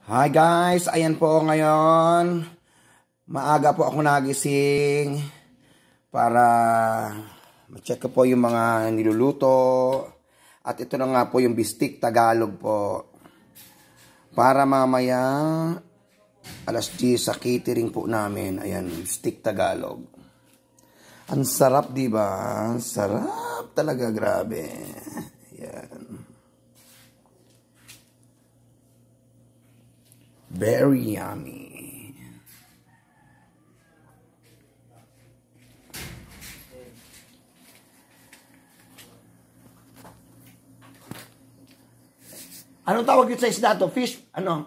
Hi guys, ayan po ngayon. Maaga po ako nagising para ma-check ko po yung mga niluluto. At ito na nga po yung bistik Tagalog po. Para mamaya alas 10 sa catering po namin. Ayan, bistik Tagalog. Ang sarap, di ba? Ang sarap talaga, grabe. Ayan. Very yummy. Anong tawag yun sa isda to? Fish, ano?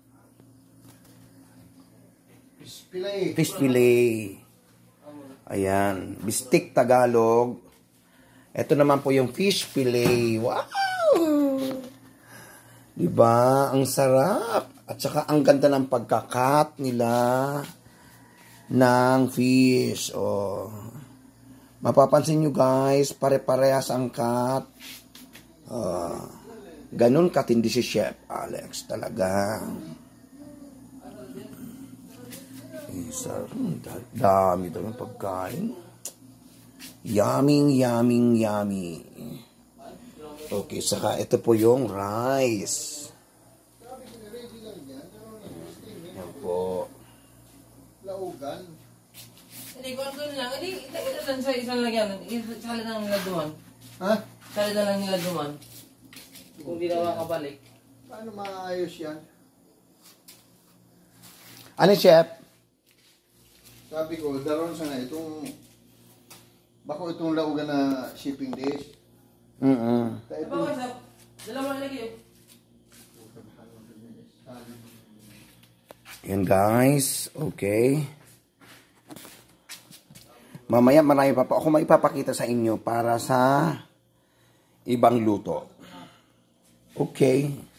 Fish fillet. Fish fillet. Ayan. Bistik Tagalog. Ito naman po yung fish fillet. Wow! Diba? Ang sarap. At saka ang ganda ng pagkakat nila ng fish. Oh. Mapapansin nyo guys, pare-parehas ang cut. Ganun katindi si Chef Alex talaga. Dami daw ng pagkain. Yummy, yummy, yummy. Okay, saka ito po yung rice. Yan po. Laugan. Hindi, kung doon lang. Hindi, ito lang sa isang lagyan. Sali na lang nila duman. Ha? Sali na lang nila duman. Kung di na makabalik. Paano maayos yan? Ano, Chef? Sabi ko, daron sana itong bako itong laugan na shipping days. Kaya ito, Pag-wasap, dalawa na lagi yun. Yan guys. Okay. Mamaya marami pa po ako maipapakita sa inyo para sa ibang luto. Okay.